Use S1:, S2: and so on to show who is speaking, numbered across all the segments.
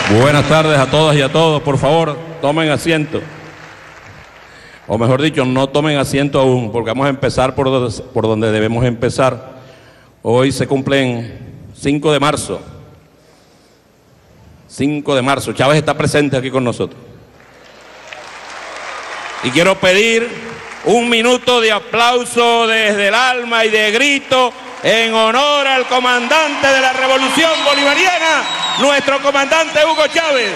S1: Buenas tardes a todas y a todos. Por favor, tomen asiento. O mejor dicho, no tomen asiento aún, porque vamos a empezar por donde debemos empezar. Hoy se cumplen 5 de marzo. 5 de marzo. Chávez está presente aquí con nosotros. Y quiero pedir un minuto de aplauso desde el alma y de grito en honor al comandante de la Revolución Bolivariana, nuestro comandante Hugo Chávez.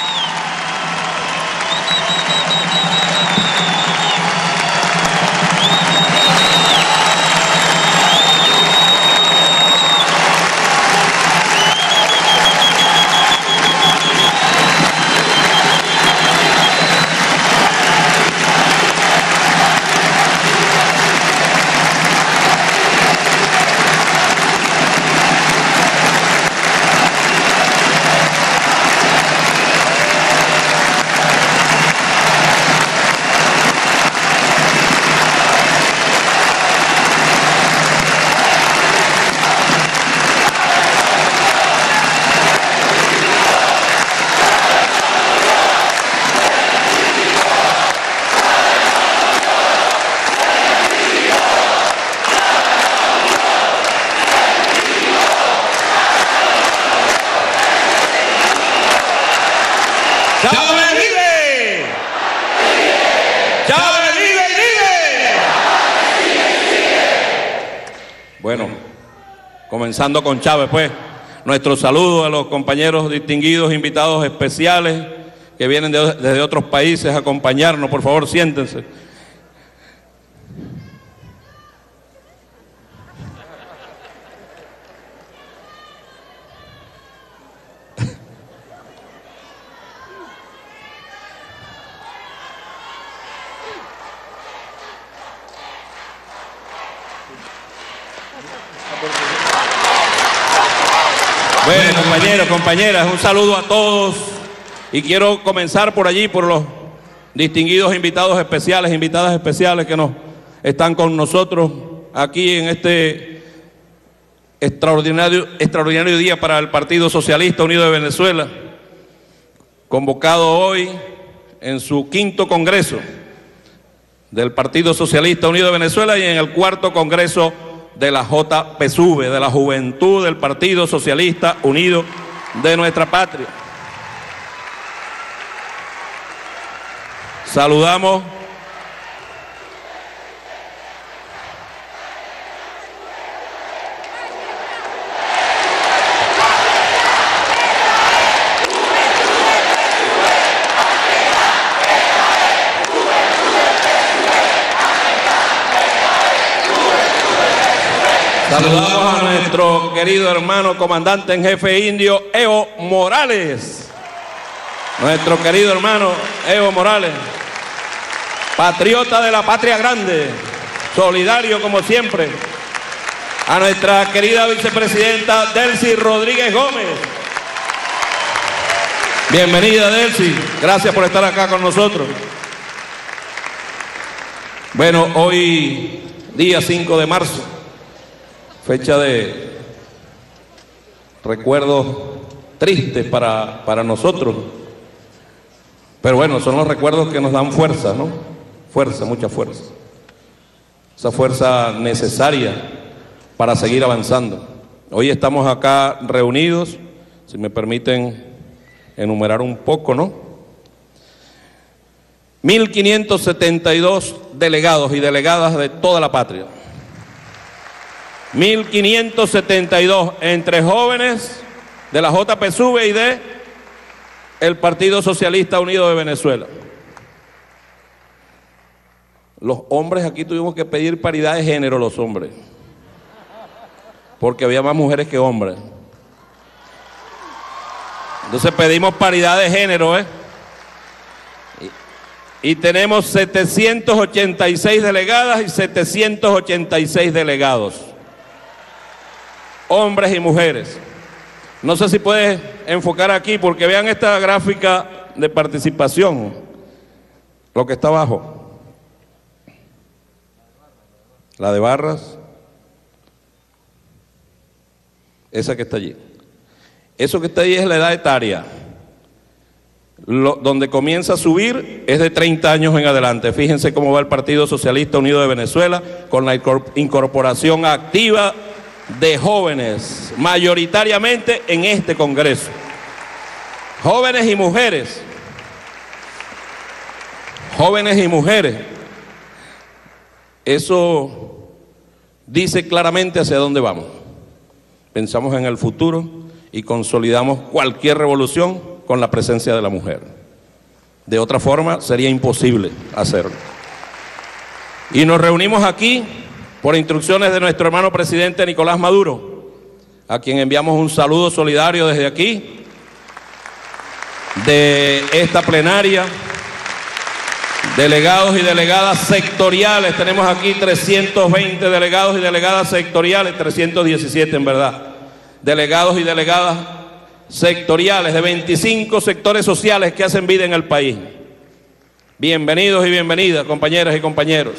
S1: Bueno, comenzando con Chávez, pues, nuestro saludo a los compañeros distinguidos, invitados especiales que vienen desde otros países a acompañarnos. Por favor, siéntense. Bueno, compañeros, compañeras, un saludo a todos y quiero comenzar por allí, por los distinguidos invitados especiales, invitadas especiales que nos están con nosotros aquí en este extraordinario día para el Partido Socialista Unido de Venezuela, convocado hoy en su 5º Congreso del Partido Socialista Unido de Venezuela y en el 4º Congreso de la JPSUV, de la Juventud del Partido Socialista Unido de nuestra patria. Saludamos a nuestro querido hermano comandante en jefe indio, Evo Morales. Nuestro querido hermano Evo Morales, patriota de la patria grande, solidario como siempre. A nuestra querida vicepresidenta Delcy Rodríguez Gómez. Bienvenida, Delcy. Gracias por estar acá con nosotros. Bueno, hoy día 5 de marzo. Fecha de recuerdos tristes para nosotros, pero bueno, son los recuerdos que nos dan fuerza, ¿no? Fuerza, mucha fuerza. Esa fuerza necesaria para seguir avanzando. Hoy estamos acá reunidos, si me permiten enumerar un poco, ¿no? 1.572 delegados y delegadas de toda la patria. 1.572 entre jóvenes de la JPSUV y de el Partido Socialista Unido de Venezuela. Los hombres aquí tuvimos que pedir paridad de género, los hombres, porque había más mujeres que hombres. Entonces pedimos paridad de género, y tenemos 786 delegadas y 786 delegados. Hombres y mujeres. No sé si puedes enfocar aquí, porque vean esta gráfica de participación, lo que está abajo. La de barras, esa que está allí. Eso que está ahí es la edad etaria. donde comienza a subir es de 30 años en adelante. Fíjense cómo va el Partido Socialista Unido de Venezuela con la incorporación activa de jóvenes, mayoritariamente en este Congreso. Jóvenes y mujeres. Jóvenes y mujeres. Eso dice claramente hacia dónde vamos. Pensamos en el futuro y consolidamos cualquier revolución con la presencia de la mujer. De otra forma sería imposible hacerlo. Y nos reunimos aquí por instrucciones de nuestro hermano presidente Nicolás Maduro, a quien enviamos un saludo solidario desde aquí, de esta plenaria, delegados y delegadas sectoriales. Tenemos aquí 320 delegados y delegadas sectoriales, 317 en verdad, delegados y delegadas sectoriales de 25 sectores sociales que hacen vida en el país. Bienvenidos y bienvenidas, compañeras y compañeros.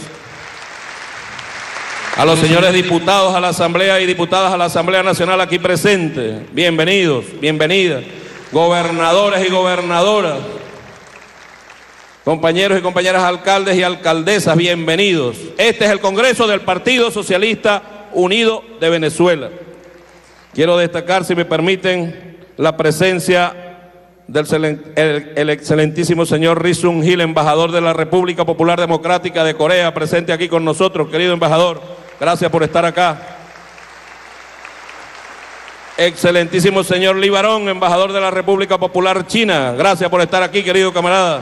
S1: A los señores diputados a la Asamblea y diputadas a la Asamblea Nacional aquí presentes, bienvenidos, bienvenidas. Gobernadores y gobernadoras, compañeros y compañeras alcaldes y alcaldesas, bienvenidos. Este es el Congreso del Partido Socialista Unido de Venezuela. Quiero destacar, si me permiten, la presencia del excelentísimo señor Ri Sun-hil, embajador de la República Popular Democrática de Corea, presente aquí con nosotros. Querido embajador, gracias por estar acá. Excelentísimo señor Li Barón, embajador de la República Popular China, gracias por estar aquí, querido camarada.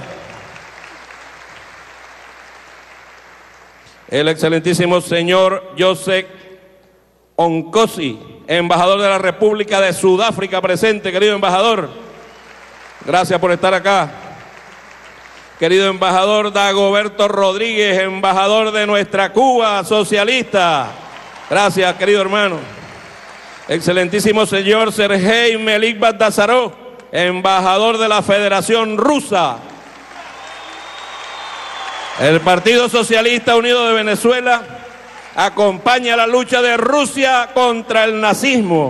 S1: El excelentísimo señor Joseph Onkosi, embajador de la República de Sudáfrica, presente, querido embajador. Gracias por estar acá. Querido embajador Dagoberto Rodríguez, embajador de nuestra Cuba socialista. Gracias, querido hermano. Excelentísimo señor Sergei Melik Bagdasarov, embajador de la Federación Rusa. El Partido Socialista Unido de Venezuela acompaña la lucha de Rusia contra el nazismo.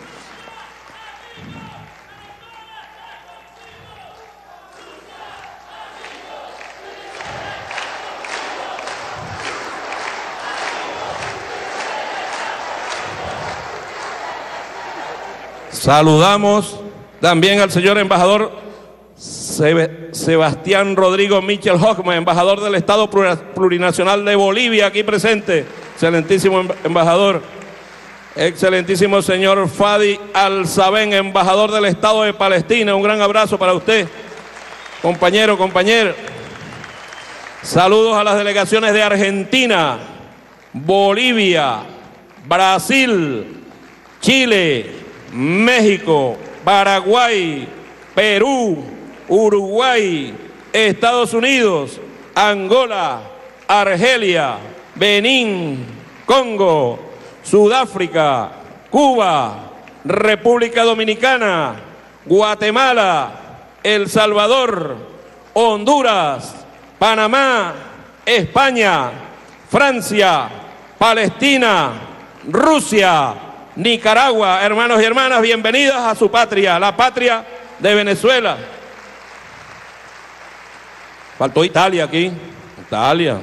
S1: Saludamos también al señor embajador Sebastián Rodrigo Michel Hochman, embajador del Estado Plurinacional de Bolivia, aquí presente. Excelentísimo embajador. Excelentísimo señor Fadi Al-Sabén, embajador del Estado de Palestina. Un gran abrazo para usted, compañero, compañera. Saludos a las delegaciones de Argentina, Bolivia, Brasil, Chile, México, Paraguay, Perú, Uruguay, Estados Unidos, Angola, Argelia, Benín, Congo, Sudáfrica, Cuba, República Dominicana, Guatemala, El Salvador, Honduras, Panamá, España, Francia, Palestina, Rusia, Nicaragua. Hermanos y hermanas, bienvenidas a su patria, la patria de Venezuela. Faltó Italia aquí, Italia.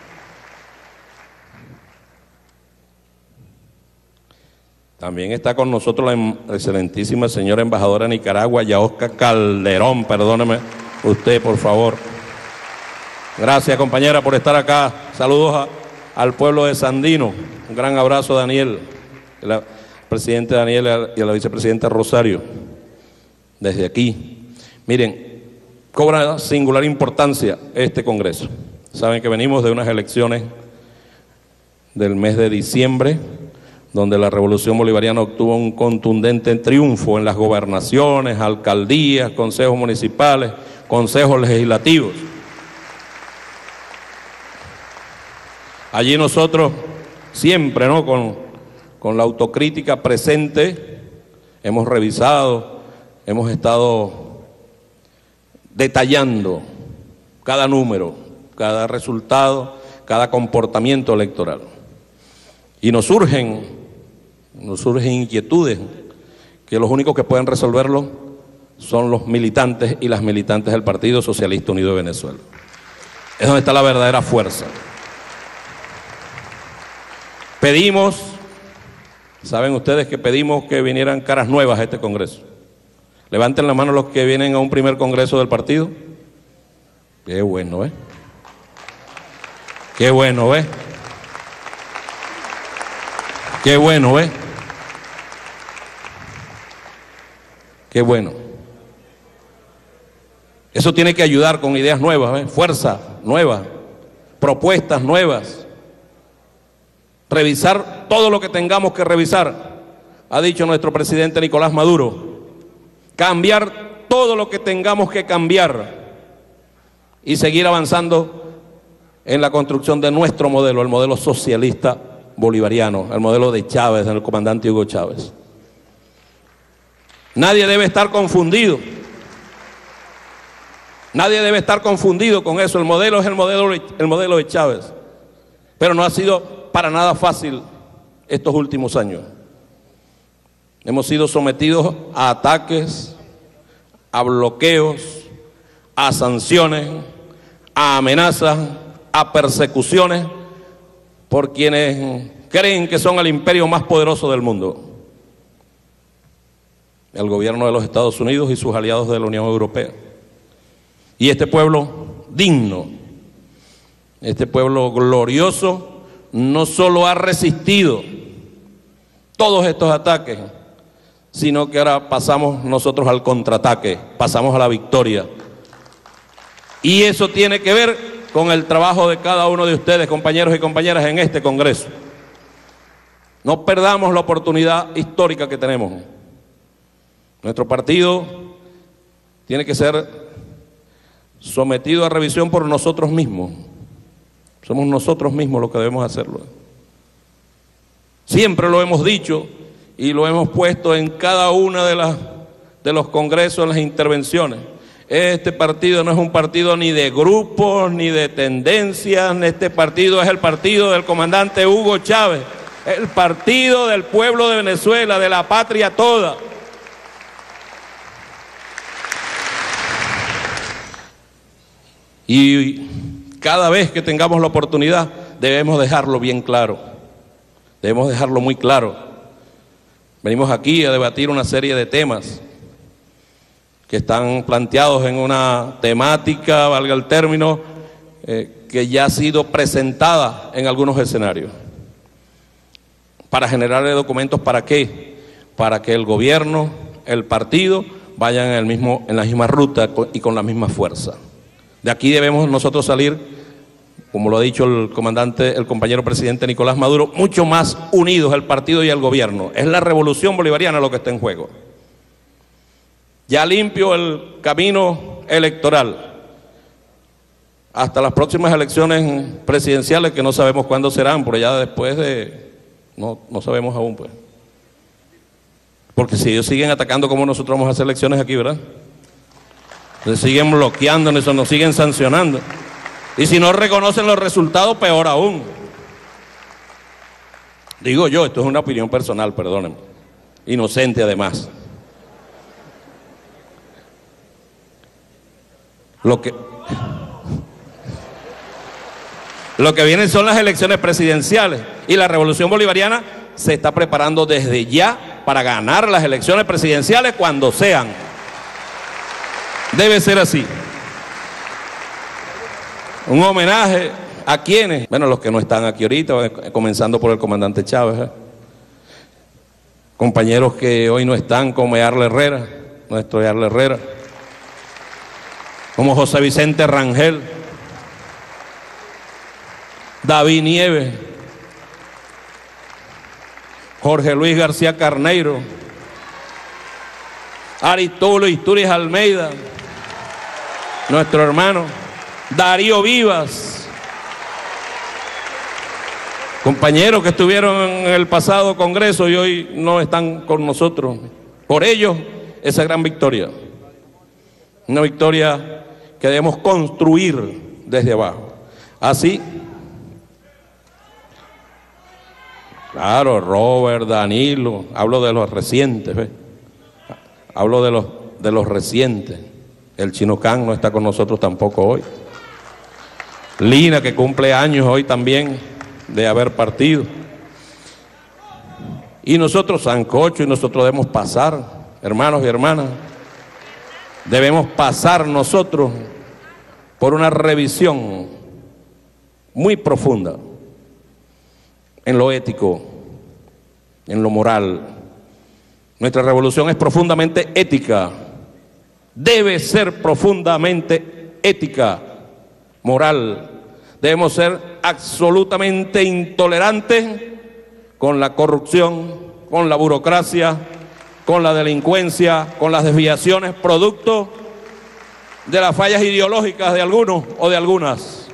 S1: También está con nosotros la excelentísima señora embajadora de Nicaragua, Yaosca Calderón, perdóneme usted, por favor. Gracias, compañera, por estar acá. Saludos al pueblo de Sandino. Un gran abrazo a Daniel, al presidente Daniel y a la vicepresidenta Rosario. Desde aquí, miren, cobra singular importancia este Congreso. Saben que venimos de unas elecciones del mes de diciembre, donde la Revolución Bolivariana obtuvo un contundente triunfo en las gobernaciones, alcaldías, consejos municipales, consejos legislativos. Allí nosotros siempre, ¿no?, con la autocrítica presente, hemos revisado, hemos estado detallando cada número, cada resultado, cada comportamiento electoral. Y nos surgen inquietudes que los únicos que pueden resolverlo son los militantes y las militantes del Partido Socialista Unido de Venezuela. Es donde está la verdadera fuerza. Pedimos, saben ustedes que pedimos que vinieran caras nuevas a este Congreso. Levanten la mano los que vienen a un primer Congreso del partido. Qué bueno, ¿eh? Qué bueno, ¿eh? Qué bueno, ¿eh? Qué bueno. Eso tiene que ayudar con ideas nuevas, ¿eh? Fuerza nueva, propuestas nuevas. Revisar todo lo que tengamos que revisar, ha dicho nuestro presidente Nicolás Maduro. Cambiar todo lo que tengamos que cambiar y seguir avanzando en la construcción de nuestro modelo, el modelo socialista bolivariano, el modelo de Chávez, del comandante Hugo Chávez. Nadie debe estar confundido. Nadie debe estar confundido con eso. El modelo es el modelo de Chávez. Pero no ha sido para nada fácil estos últimos años. Hemos sido sometidos a ataques, a bloqueos, a sanciones, a amenazas, a persecuciones por quienes creen que son el imperio más poderoso del mundo. El gobierno de los Estados Unidos y sus aliados de la Unión Europea. Y este pueblo digno, este pueblo glorioso, no solo ha resistido todos estos ataques, sino que ahora pasamos nosotros al contraataque, pasamos a la victoria. Y eso tiene que ver con el trabajo de cada uno de ustedes, compañeros y compañeras, en este Congreso. No perdamos la oportunidad histórica que tenemos. Nuestro partido tiene que ser sometido a revisión por nosotros mismos. Somos nosotros mismos los que debemos hacerlo. Siempre lo hemos dicho y lo hemos puesto en cada una de los congresos, en las intervenciones. Este partido no es un partido ni de grupos, ni de tendencias. Este partido es el partido del comandante Hugo Chávez, el partido del pueblo de Venezuela, de la patria toda. Y cada vez que tengamos la oportunidad debemos dejarlo bien claro, debemos dejarlo muy claro. Venimos aquí a debatir una serie de temas que están planteados en una temática, valga el término, que ya ha sido presentada en algunos escenarios. Para generarle documentos, ¿para qué? Para que el gobierno, el partido, vayan en la misma ruta y con la misma fuerza. De aquí debemos nosotros salir, como lo ha dicho el compañero presidente Nicolás Maduro, mucho más unidos el partido y el gobierno. Es la revolución bolivariana lo que está en juego. Ya limpio el camino electoral hasta las próximas elecciones presidenciales, que no sabemos cuándo serán, por allá después de... No sabemos aún, pues. Porque si ellos siguen atacando, ¿cómo nosotros vamos a hacer elecciones aquí, verdad? Se siguen bloqueando, nos siguen sancionando. Y si no reconocen los resultados, peor aún. Digo yo, esto es una opinión personal, perdónenme. Inocente además. Lo que vienen son las elecciones presidenciales y la revolución bolivariana se está preparando desde ya para ganar las elecciones presidenciales cuando sean. Debe ser así. Un homenaje a quienes, bueno, los que no están aquí ahorita, comenzando por el comandante Chávez, compañeros que hoy no están, como Yarle Herrera, nuestro Yarle Herrera, como José Vicente Rangel, David Nieves, Jorge Luis García Carneiro, Aristóbulo Isturiz Almeida, nuestro hermano, Darío Vivas, compañeros que estuvieron en el pasado Congreso y hoy no están con nosotros. Por ellos, esa gran victoria. Una victoria que debemos construir desde abajo. Así, claro, Robert, Danilo, hablo de los recientes, ¿ves? Hablo de los recientes. El Chino Can no está con nosotros tampoco hoy. Lina, que cumple años hoy también de haber partido. Y nosotros, sancocho, y nosotros debemos pasar, hermanos y hermanas, debemos pasar nosotros por una revisión muy profunda en lo ético, en lo moral. Nuestra revolución es profundamente ética, debe ser profundamente ética, moral. Debemos ser absolutamente intolerantes con la corrupción, con la burocracia, con la delincuencia, con las desviaciones producto de las fallas ideológicas de algunos o de algunas.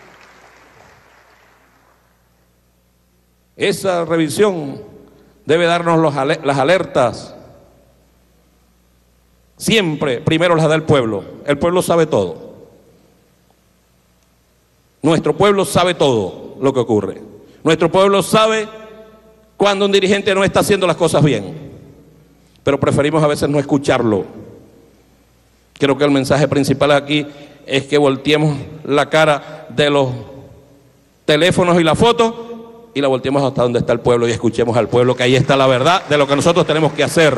S1: Esa revisión debe darnos las alertas. Siempre, primero las da el pueblo. El pueblo sabe todo. Nuestro pueblo sabe todo lo que ocurre. Nuestro pueblo sabe cuando un dirigente no está haciendo las cosas bien, pero preferimos a veces no escucharlo. Creo que el mensaje principal aquí es que volteemos la cara de los teléfonos y la foto y la volteemos hasta donde está el pueblo y escuchemos al pueblo, que ahí está la verdad de lo que nosotros tenemos que hacer.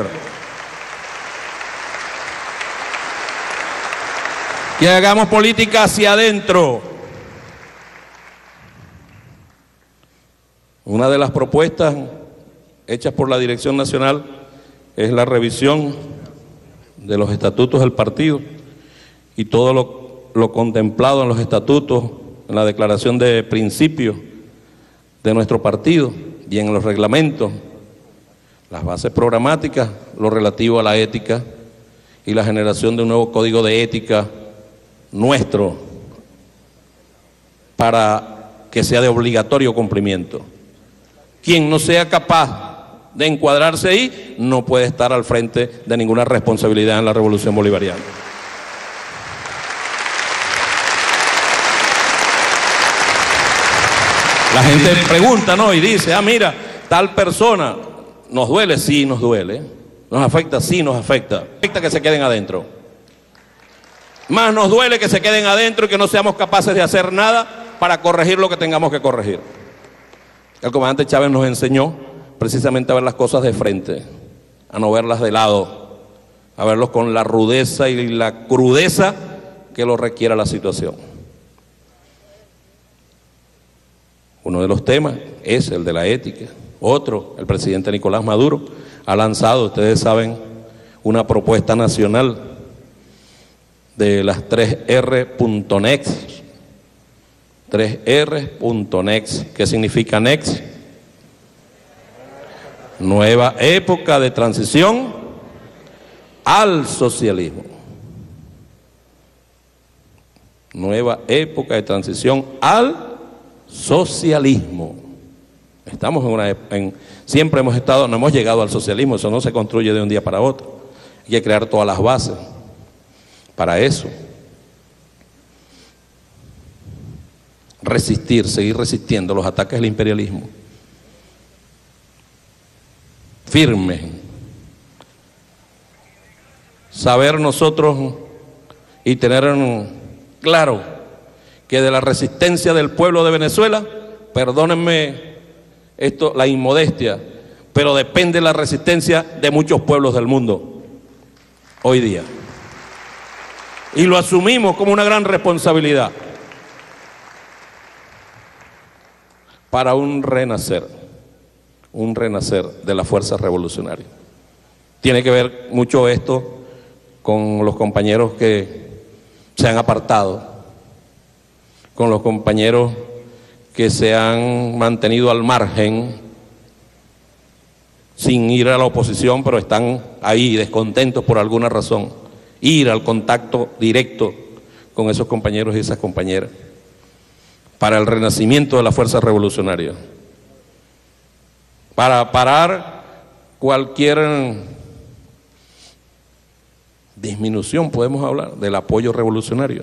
S1: Que hagamos política hacia adentro. Una de las propuestas hechas por la Dirección Nacional es la revisión de los estatutos del partido y todo lo contemplado en los estatutos, en la declaración de principios de nuestro partido y en los reglamentos, las bases programáticas, lo relativo a la ética y la generación de un nuevo código de ética nuestro para que sea de obligatorio cumplimiento. Quien no sea capaz de encuadrarse ahí no puede estar al frente de ninguna responsabilidad en la revolución bolivariana. La gente pregunta, ¿no? Y dice, mira, tal persona, ¿nos duele? Sí, nos duele. ¿Nos afecta? Sí, nos afecta. Afecta que se queden adentro. Más nos duele que se queden adentro y que no seamos capaces de hacer nada para corregir lo que tengamos que corregir. El comandante Chávez nos enseñó precisamente a ver las cosas de frente, a no verlas de lado, a verlos con la rudeza y la crudeza que lo requiera la situación. Uno de los temas es el de la ética. Otro, el presidente Nicolás Maduro ha lanzado, ustedes saben, una propuesta nacional de las 3R.next. 3R.next. ¿Qué significa next? Nueva época de transición al socialismo. Nueva época de transición al socialismo. Estamos siempre hemos estado, no hemos llegado al socialismo, eso no se construye de un día para otro. Hay que crear todas las bases para eso. Resistir, seguir resistiendo los ataques del imperialismo. Firmes. Saber nosotros y tener claro que de la resistencia del pueblo de Venezuela, perdónenme esto, la inmodestia, pero depende la resistencia de muchos pueblos del mundo hoy día. Y lo asumimos como una gran responsabilidad para un renacer de la fuerza revolucionaria. Tiene que ver mucho esto con los compañeros que se han apartado, con los compañeros que se han mantenido al margen, sin ir a la oposición, pero están ahí descontentos por alguna razón. Ir al contacto directo con esos compañeros y esas compañeras para el renacimiento de la fuerza revolucionaria, para parar cualquier disminución, podemos hablar, del apoyo revolucionario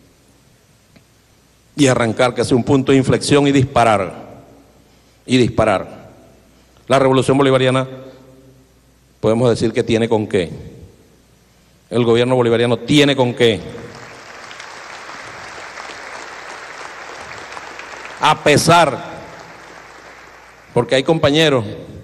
S1: y arrancar, que sea un punto de inflexión y disparar. La revolución bolivariana podemos decir que tiene con qué. el gobierno bolivariano tiene con qué. A pesar, porque hay compañeros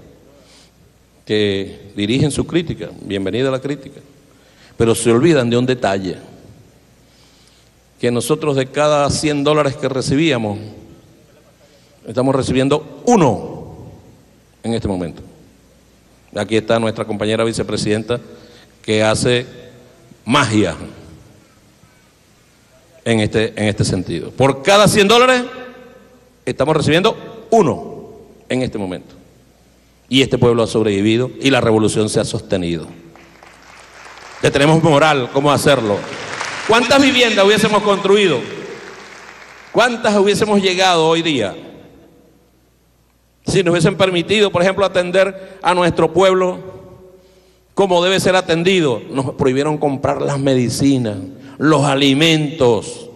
S1: que dirigen su crítica, bienvenida a la crítica, pero se olvidan de un detalle, que nosotros de cada $100 que recibíamos, estamos recibiendo 1 en este momento. Aquí está nuestra compañera vicepresidenta que hace magia en este sentido. Por cada $100 estamos recibiendo 1 en este momento. Y este pueblo ha sobrevivido y la revolución se ha sostenido. Que tenemos moral, ¿cómo hacerlo? ¿Cuántas viviendas hubiésemos construido? ¿Cuántas hubiésemos llegado hoy día? Si nos hubiesen permitido, por ejemplo, atender a nuestro pueblo como debe ser atendido. Nos prohibieron comprar las medicinas, los alimentos.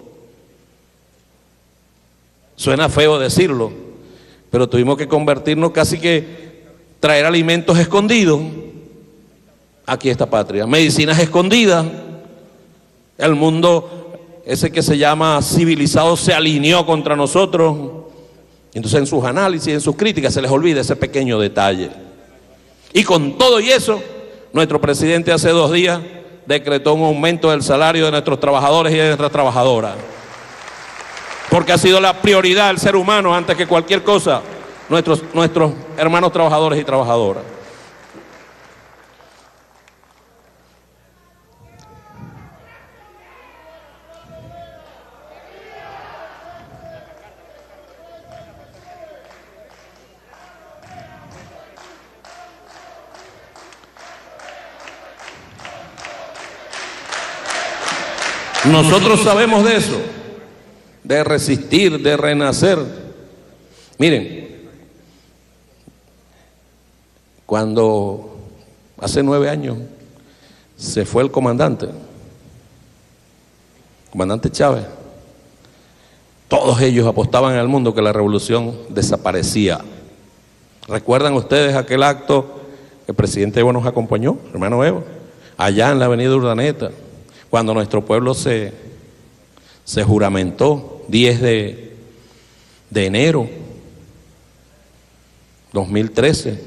S1: Suena feo decirlo, pero tuvimos que convertirnos casi que traer alimentos escondidos aquí a esta patria, medicinas escondidas. El mundo ese que se llama civilizado se alineó contra nosotros. Entonces en sus análisis, en sus críticas se les olvida ese pequeño detalle. Y con todo y eso, nuestro presidente hace 2 días decretó un aumento del salario de nuestros trabajadores y de nuestras trabajadoras. Porque ha sido la prioridad del ser humano antes que cualquier cosa, nuestros hermanos trabajadores y trabajadoras. Nosotros sabemos de eso, de resistir, de renacer. Miren, cuando hace 9 años se fue el comandante Chávez, todos ellos apostaban al mundo que la revolución desaparecía. ¿Recuerdan ustedes aquel acto que el presidente Evo nos acompañó, hermano Evo, allá en la avenida Urdaneta? Cuando nuestro pueblo se juramentó, 10 de enero 2013.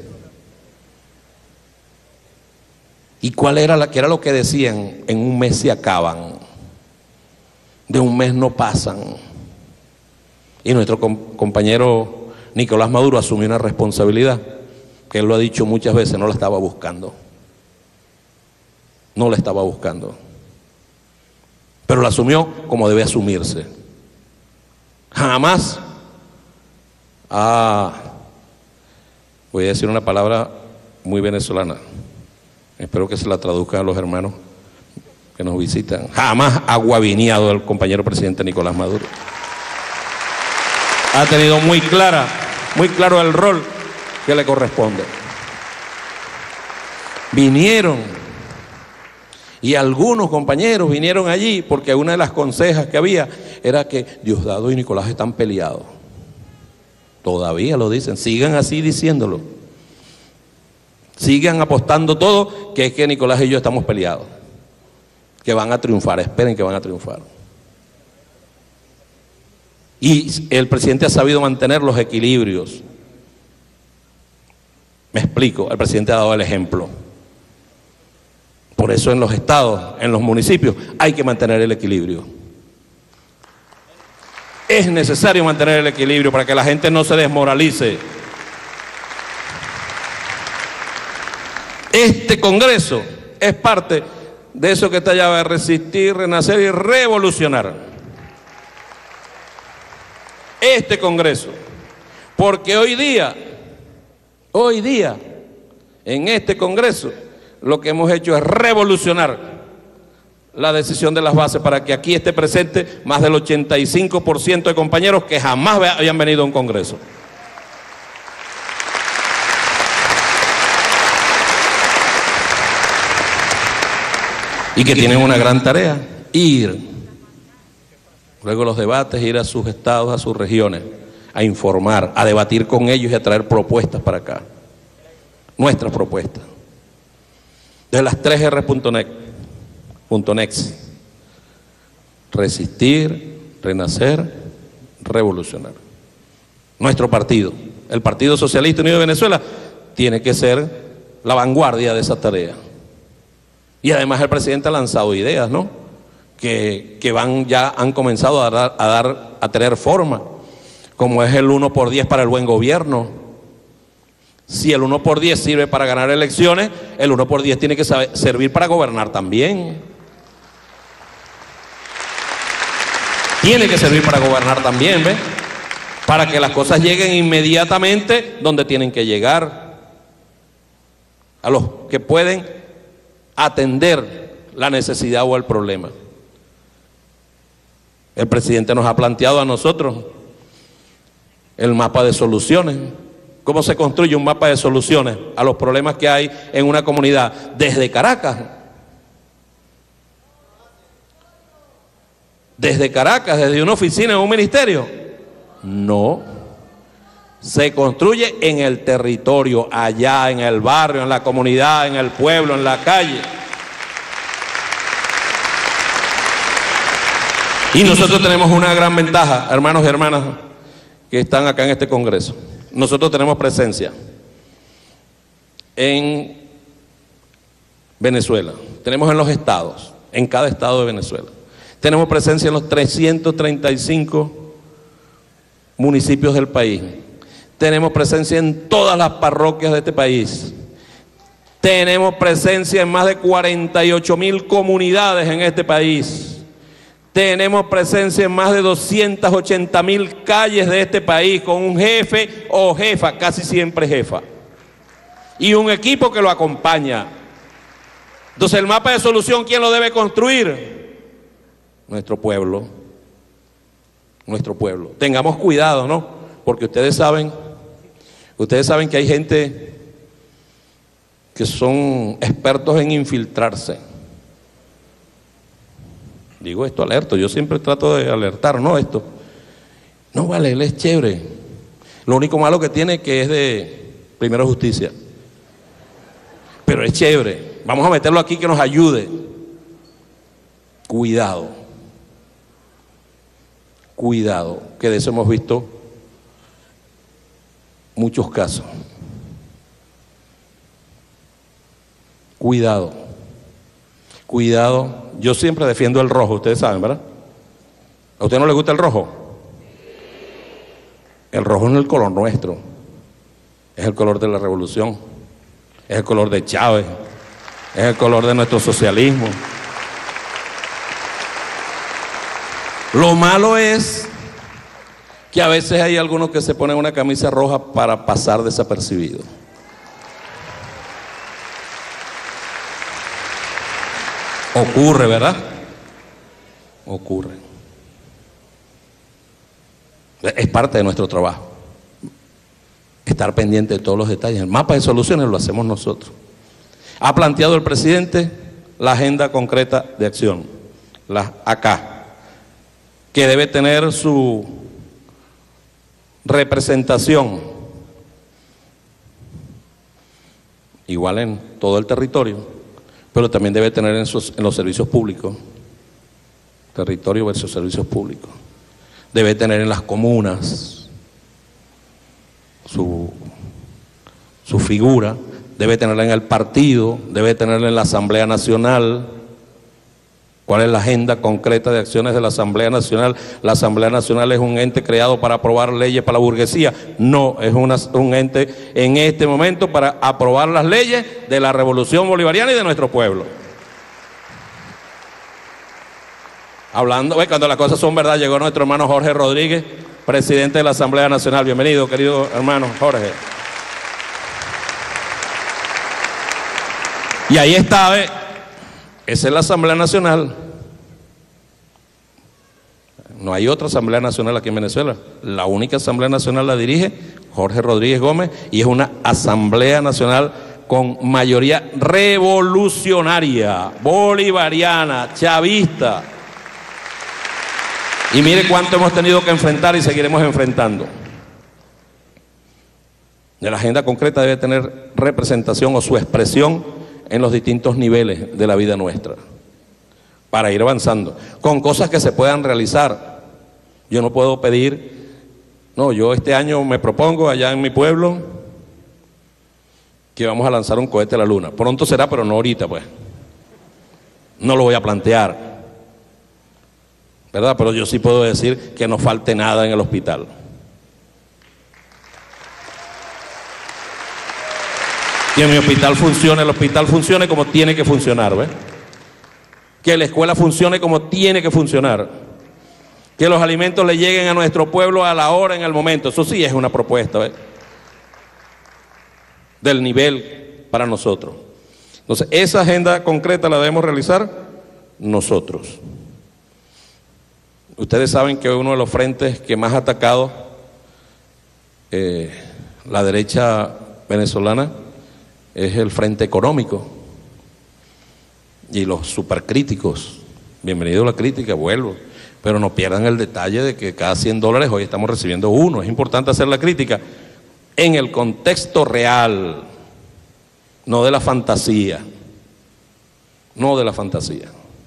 S1: ¿Y qué era lo que decían? En un mes se acaban, de un mes no pasan. Y nuestro compañero Nicolás Maduro asumió una responsabilidad que él lo ha dicho muchas veces, no la estaba buscando. No la estaba buscando. Pero la asumió como debe asumirse. Jamás, voy a decir una palabra muy venezolana, espero que se la traduzcan a los hermanos que nos visitan, jamás ha guabineado el compañero presidente Nicolás Maduro. Ha tenido muy claro el rol que le corresponde. Vinieron. Y algunos compañeros vinieron allí porque una de las consejas que había era que Diosdado y Nicolás están peleados. Todavía lo dicen, sigan así diciéndolo. Sigan apostando todo que es que Nicolás y yo estamos peleados. Que van a triunfar, esperen que van a triunfar. Y el presidente ha sabido mantener los equilibrios. Me explico, el presidente ha dado el ejemplo. Por eso en los estados, en los municipios, hay que mantener el equilibrio. Es necesario mantener el equilibrio para que la gente no se desmoralice. Este Congreso es parte de eso que está allá, de resistir, renacer y revolucionar. Este Congreso. Porque hoy día, en este Congreso, lo que hemos hecho es revolucionar la decisión de las bases para que aquí esté presente más del 85% de compañeros que jamás habían venido a un Congreso. Y que tienen una gran tarea, ir, luego los debates, ir a sus estados, a sus regiones, a informar, a debatir con ellos y a traer propuestas para acá. Nuestras propuestas. De las 3R.net, .next. Resistir, renacer, revolucionar. Nuestro partido, el Partido Socialista Unido de Venezuela, tiene que ser la vanguardia de esa tarea. Y además el presidente ha lanzado ideas, ¿no? Que han comenzado a tener forma, como es el 1×10 para el buen gobierno. Si el 1×10 sirve para ganar elecciones, el 1×10 tiene que servir para gobernar también. Tiene que servir para gobernar también, ¿ves? Para que las cosas lleguen inmediatamente donde tienen que llegar. A los que pueden atender la necesidad o el problema. El presidente nos ha planteado a nosotros el mapa de soluciones. ¿Cómo se construye un mapa de soluciones a los problemas que hay en una comunidad desde Caracas? Desde Caracas, desde una oficina, en un ministerio. No. Se construye en el territorio, allá, en el barrio, en la comunidad, en el pueblo, en la calle. Y nosotros tenemos una gran ventaja, hermanos y hermanas que están acá en este congreso. Nosotros tenemos presencia en Venezuela, tenemos en los estados, en cada estado de Venezuela. Tenemos presencia en los 335 municipios del país. Tenemos presencia en todas las parroquias de este país. Tenemos presencia en más de 48.000 comunidades en este país. Tenemos presencia en más de 280.000 calles de este país con un jefe o jefa, casi siempre jefa, y un equipo que lo acompaña. Entonces, el mapa de solución, ¿quién lo debe construir? Nuestro pueblo. Nuestro pueblo. Tengamos cuidado, ¿no? Porque ustedes saben que hay gente que son expertos en infiltrarse. Digo esto, alerto, yo siempre trato de alertar, ¿no? Esto. No vale, él es chévere. Lo único malo que tiene que es de Primera Justicia. Pero es chévere. Vamos a meterlo aquí que nos ayude. Cuidado. Cuidado, que de eso hemos visto muchos casos. Cuidado. Cuidado. Yo siempre defiendo el rojo, ustedes saben, ¿verdad? ¿A usted no le gusta el rojo? El rojo no es el color nuestro, es el color de la revolución, es el color de Chávez, es el color de nuestro socialismo. Lo malo es que a veces hay algunos que se ponen una camisa roja para pasar desapercibido. Ocurre, ¿verdad? Ocurre. Es parte de nuestro trabajo. Estar pendiente de todos los detalles. El mapa de soluciones lo hacemos nosotros. Ha planteado el presidente la agenda concreta de acción, la AK, que debe tener su representación igual en todo el territorio, pero también debe tener en los servicios públicos, territorio versus servicios públicos. Debe tener en las comunas su figura, debe tenerla en el partido, debe tenerla en la Asamblea Nacional. ¿Cuál es la agenda concreta de acciones de la Asamblea Nacional? La Asamblea Nacional es un ente creado para aprobar leyes para la burguesía. No, es un ente en este momento para aprobar las leyes de la Revolución Bolivariana y de nuestro pueblo. Hablando, cuando las cosas son verdad, llegó nuestro hermano Jorge Rodríguez, presidente de la Asamblea Nacional. Bienvenido, querido hermano Jorge. Y ahí está, esa es la Asamblea Nacional. No hay otra Asamblea Nacional aquí en Venezuela. La única Asamblea Nacional la dirige Jorge Rodríguez Gómez y es una Asamblea Nacional con mayoría revolucionaria, bolivariana, chavista. Y mire cuánto hemos tenido que enfrentar y seguiremos enfrentando. La agenda concreta debe tener representación o su expresión en los distintos niveles de la vida nuestra. para ir avanzando, con cosas que se puedan realizar. Yo no puedo pedir, no, yo este año me propongo allá en mi pueblo que vamos a lanzar un cohete a la luna. Pronto será, pero no ahorita, pues. No lo voy a plantear, ¿verdad? Pero yo sí puedo decir que no falte nada en el hospital. Que mi hospital funcione, el hospital funcione como tiene que funcionar, ¿ves? Que la escuela funcione como tiene que funcionar. Que los alimentos le lleguen a nuestro pueblo a la hora, en el momento. Eso sí es una propuesta, ¿ves? Del nivel para nosotros. Entonces, esa agenda concreta la debemos realizar nosotros. Ustedes saben que uno de los frentes que más ha atacado la derecha venezolana es el frente económico. Y los supercríticos, bienvenido a la crítica, vuelvo, pero no pierdan el detalle de que cada $100 hoy estamos recibiendo uno. Es importante hacer la crítica en el contexto real, no de la fantasía, no de la fantasía.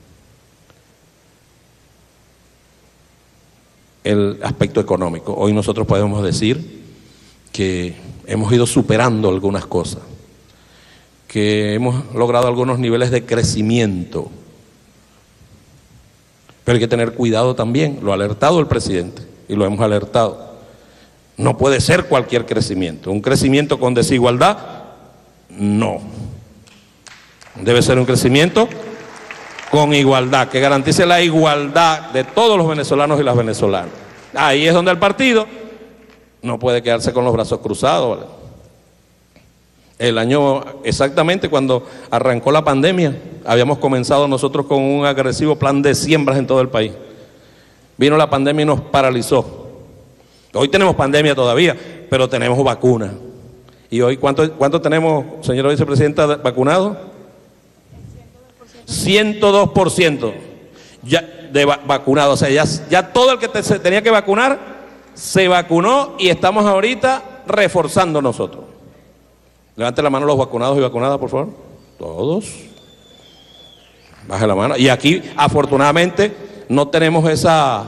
S1: El aspecto económico. Hoy nosotros podemos decir que hemos ido superando algunas cosas, que hemos logrado algunos niveles de crecimiento, pero hay que tener cuidado también. Lo ha alertado el presidente y lo hemos alertado. No puede ser cualquier crecimiento. Un crecimiento con desigualdad, no. Debe ser un crecimiento con igualdad, que garantice la igualdad de todos los venezolanos y las venezolanas. Ahí es donde el partido no puede quedarse con los brazos cruzados, ¿vale? El año exactamente cuando arrancó la pandemia, habíamos comenzado nosotros con un agresivo plan de siembras en todo el país. Vino la pandemia y nos paralizó. Hoy tenemos pandemia todavía, pero tenemos vacunas. Y hoy, ¿cuánto tenemos, señora vicepresidenta, vacunados? 102% ya de vacunados. O sea, ya todo el que se tenía que vacunar se vacunó y estamos ahorita reforzando nosotros. Levante la mano los vacunados y vacunadas, por favor. Todos. Baje la mano. Y aquí, afortunadamente, no tenemos esa,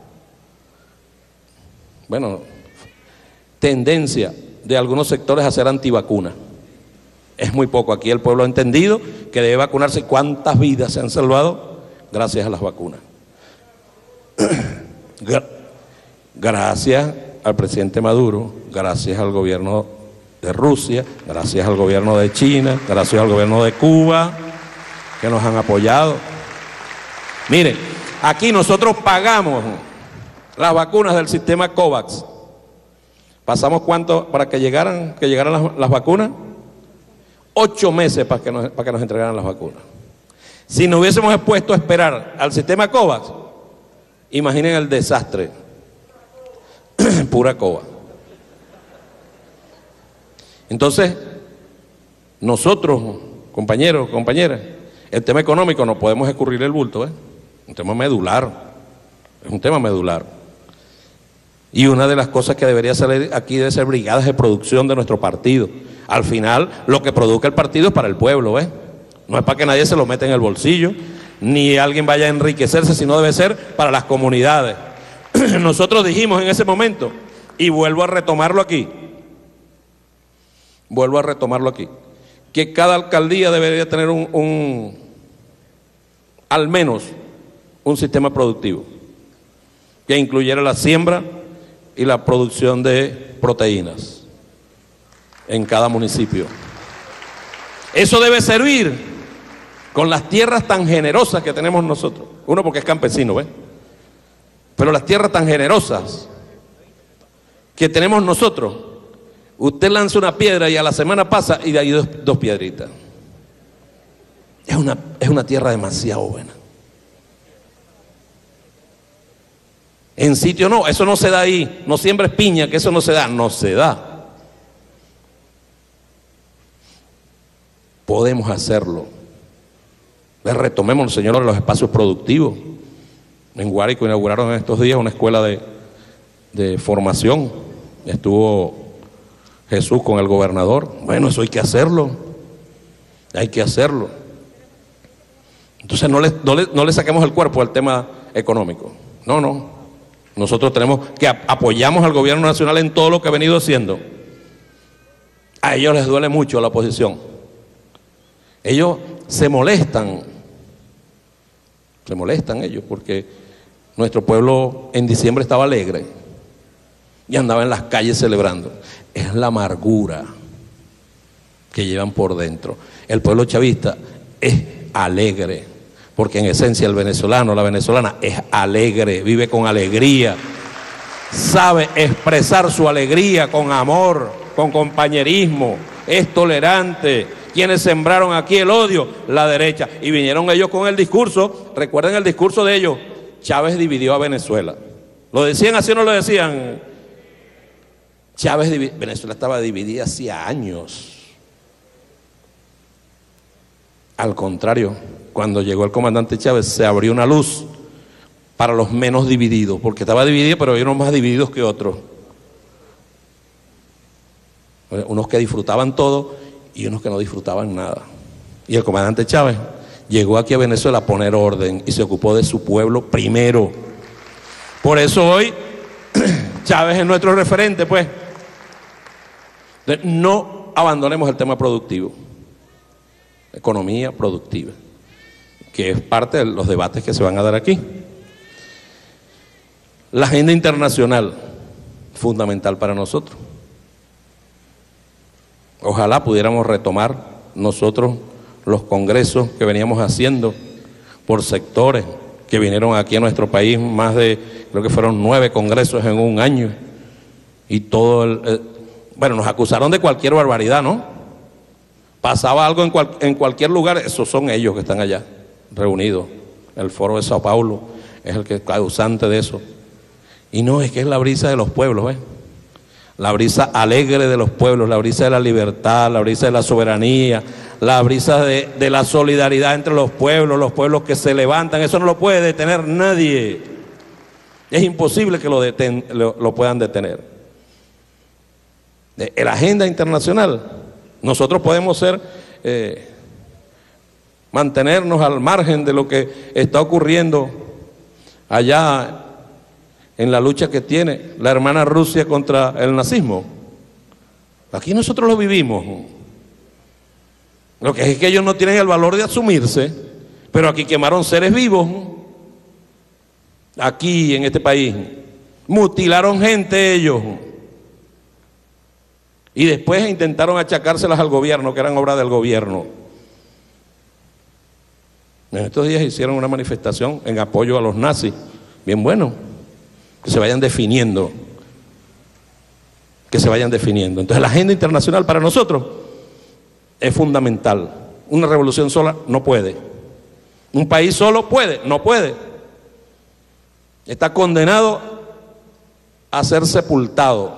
S1: tendencia de algunos sectores a ser antivacuna. Es muy poco. Aquí el pueblo ha entendido que debe vacunarse. ¿Cuántas vidas se han salvado gracias a las vacunas? Gracias al presidente Maduro, gracias al gobierno de Rusia, gracias al gobierno de China, gracias al gobierno de Cuba, que nos han apoyado. Miren, aquí nosotros pagamos las vacunas del sistema COVAX. ¿Pasamos cuánto para que llegaran las vacunas? 8 meses para que nos entregaran las vacunas. Si nos hubiésemos expuesto a esperar al sistema COVAX, imaginen el desastre. Pura coba. Entonces, nosotros, compañeros, compañeras, el tema económico no podemos escurrir el bulto, un tema medular, es un tema medular. Y una de las cosas que debería salir aquí debe ser brigadas de producción de nuestro partido. Al final, lo que produzca el partido es para el pueblo, no es para que nadie se lo meta en el bolsillo, ni alguien vaya a enriquecerse, sino debe ser para las comunidades. Nosotros dijimos en ese momento, y vuelvo a retomarlo aquí, que cada alcaldía debería tener al menos un sistema productivo que incluyera la siembra y la producción de proteínas en cada municipio. Eso debe servir con las tierras tan generosas que tenemos nosotros. Uno, porque es campesino, pero las tierras tan generosas que tenemos nosotros, usted lanza una piedra y a la semana pasa y de ahí dos piedritas. Es una tierra demasiado buena. En sitio no, eso no se da ahí. No siembres piña, que eso no se da. No se da. Podemos hacerlo. Retomemos, señores, los espacios productivos. En Guárico inauguraron en estos días una escuela de formación. Estuvo Jesús con el gobernador. Bueno, eso hay que hacerlo. Hay que hacerlo. Entonces no le saquemos el cuerpo al tema económico. No, no. Nosotros tenemos que apoyamos al gobierno nacional en todo lo que ha venido haciendo. A ellos les duele mucho la oposición. Ellos se molestan ellos porque nuestro pueblo en diciembre estaba alegre y andaba en las calles celebrando. Es la amargura que llevan por dentro. El pueblo chavista es alegre, porque en esencia el venezolano, la venezolana es alegre, vive con alegría, sabe expresar su alegría con amor, con compañerismo, es tolerante. Quienes sembraron aquí el odio, la derecha, y vinieron ellos con el discurso. Recuerden el discurso de ellos: Chávez dividió a Venezuela. ¿Lo decían así o no lo decían? Venezuela estaba dividida hacía años. Al contrario, cuando llegó el comandante Chávez se abrió una luz para los menos divididos, porque estaba dividido, pero había unos más divididos que otros. Unos que disfrutaban todo y unos que no disfrutaban nada. Y el comandante Chávez llegó aquí a Venezuela a poner orden y se ocupó de su pueblo primero. Por eso hoy Chávez es nuestro referente, pues. No abandonemos el tema productivo, economía productiva, que es parte de los debates que se van a dar aquí. La agenda internacional, fundamental para nosotros. Ojalá pudiéramos retomar nosotros los congresos que veníamos haciendo por sectores, que vinieron aquí a nuestro país, más de, creo que fueron 9 congresos en un año, y todo bueno, nos acusaron de cualquier barbaridad, ¿no? Pasaba algo en cualquier lugar, esos son ellos que están allá, reunidos. El Foro de Sao Paulo es el que es causante de eso. Y no, es que es la brisa de los pueblos, ¿ves? La brisa alegre de los pueblos, la brisa de la libertad, la brisa de la soberanía, la brisa de la solidaridad entre los pueblos que se levantan. Eso no lo puede detener nadie. Es imposible que lo puedan detener. En la agenda internacional, nosotros podemos mantenernos al margen de lo que está ocurriendo allá en la lucha que tiene la hermana Rusia contra el nazismo. Aquí nosotros lo vivimos. Lo que es que ellos no tienen el valor de asumirse, pero aquí quemaron seres vivos, aquí en este país, mutilaron gente ellos, y después intentaron achacárselas al gobierno, que eran obra del gobierno. En estos días hicieron una manifestación en apoyo a los nazis, bien bueno. Que se vayan definiendo. Entonces la agenda internacional para nosotros es fundamental. Una revolución sola no puede. Un país solo puede, no puede. Está condenado a ser sepultado.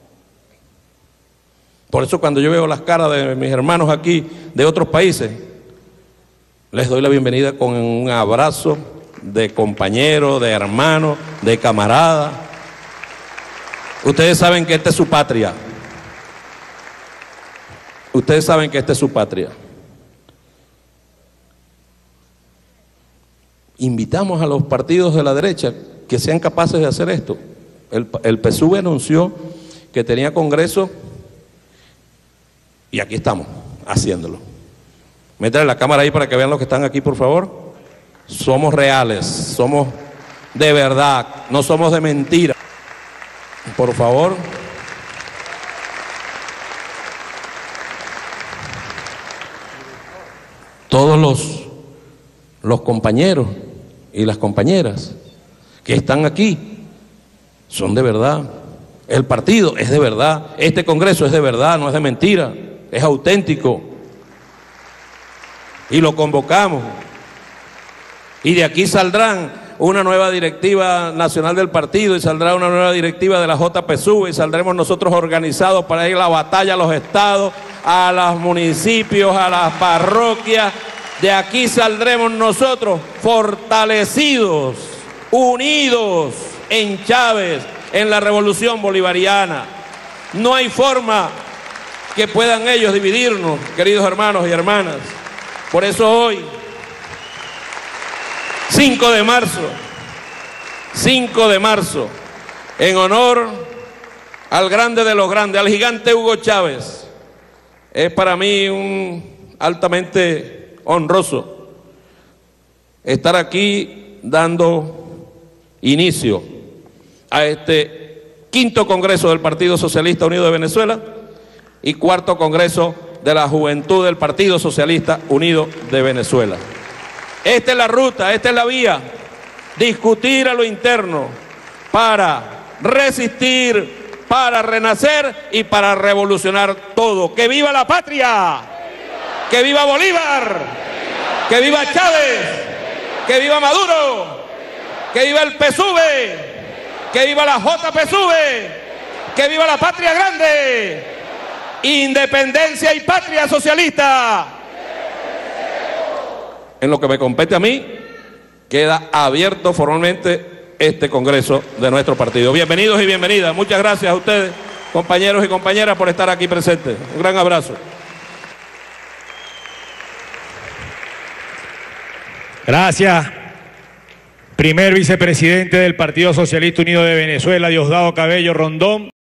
S1: Por eso cuando yo veo las caras de mis hermanos aquí de otros países, les doy la bienvenida con un abrazo de compañero, de hermano, de camarada. Ustedes saben que esta es su patria. Ustedes saben que esta es su patria. Invitamos a los partidos de la derecha que sean capaces de hacer esto. El PSUV anunció que tenía congreso y aquí estamos haciéndolo. Métale la cámara ahí para que vean los que están aquí, por favor. Somos reales, somos de verdad, no somos de mentira. Por favor. Todos los compañeros y las compañeras que están aquí son de verdad. El partido es de verdad, este congreso es de verdad, no es de mentira, es auténtico. Y lo convocamos. Y de aquí saldrán una nueva directiva nacional del partido, y saldrá una nueva directiva de la JPSUV, y saldremos nosotros organizados para ir a la batalla a los estados, a los municipios, a las parroquias. De aquí saldremos nosotros fortalecidos, unidos en Chávez, en la revolución bolivariana. No hay forma que puedan ellos dividirnos, queridos hermanos y hermanas. Por eso hoy 5 de marzo, 5 de marzo, en honor al grande de los grandes, al gigante Hugo Chávez. Es para mí un altamente honroso estar aquí dando inicio a este 5º Congreso del Partido Socialista Unido de Venezuela y 4º Congreso de la Juventud del Partido Socialista Unido de Venezuela. Esta es la ruta, esta es la vía, discutir a lo interno para resistir, para renacer y para revolucionar todo. ¡Que viva la patria! ¡Que viva Bolívar! ¡Que viva Chávez! ¡Que viva Maduro! ¡Que viva el PSUV! ¡Que viva la JPSUV! ¡Que viva la patria grande! ¡Independencia y patria socialista! En lo que me compete a mí, queda abierto formalmente este Congreso de nuestro partido. Bienvenidos y bienvenidas. Muchas gracias a ustedes, compañeros y compañeras, por estar aquí presentes. Un gran abrazo.
S2: Gracias. Primer vicepresidente del Partido Socialista Unido de Venezuela, Diosdado Cabello Rondón.